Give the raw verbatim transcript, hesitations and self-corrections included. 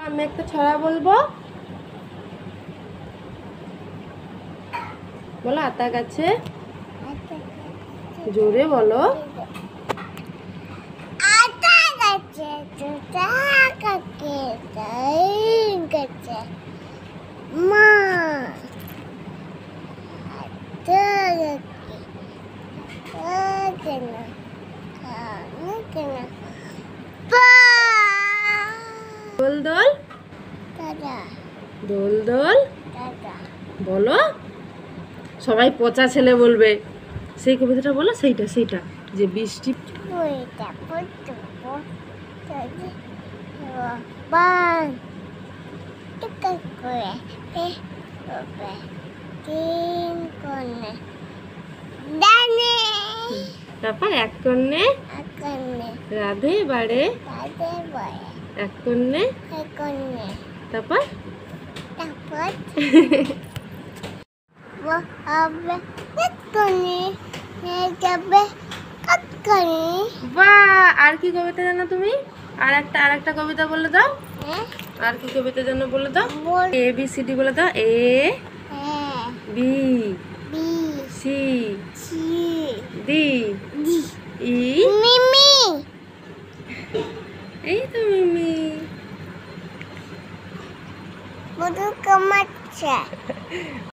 আমি একটা ছড়া বলবো, বলো। আতা গাছে, জোরে বলো। আতা গাছে তোতা কাকে তাই গাছে মা আতা গাছে কাকেনা কাকেনা পা দোল দোল দাদা দোল দোল দাদা বলো। সবাই পচা ছেলে বলবে। সেই কবিতাটা বলো, সেইটা সেইটা যে বৃষ্টি। ওইটা পড়তে পড়তে বান টিকা করে পে পে তিন কোণে ডানে তারপর এক কন্যে আকনে রাধে বাড়ে, তাদের বয়ে এক কন্যে একনে তারপর তারপর ও হবে একনে নিয়ে যাবে কাকনে বা। আর কি কবিতা জানো তুমি? আর একটা আর একটা কবিতা বলে দাও। হ্যাঁ আর কি কবিতা জানো বলে দাও। বল এ বি সি ডি বলে দাও। এ হ্যাঁ B B C C D D E. Mimi এই তো মিমি। মধু কামাচ্ছে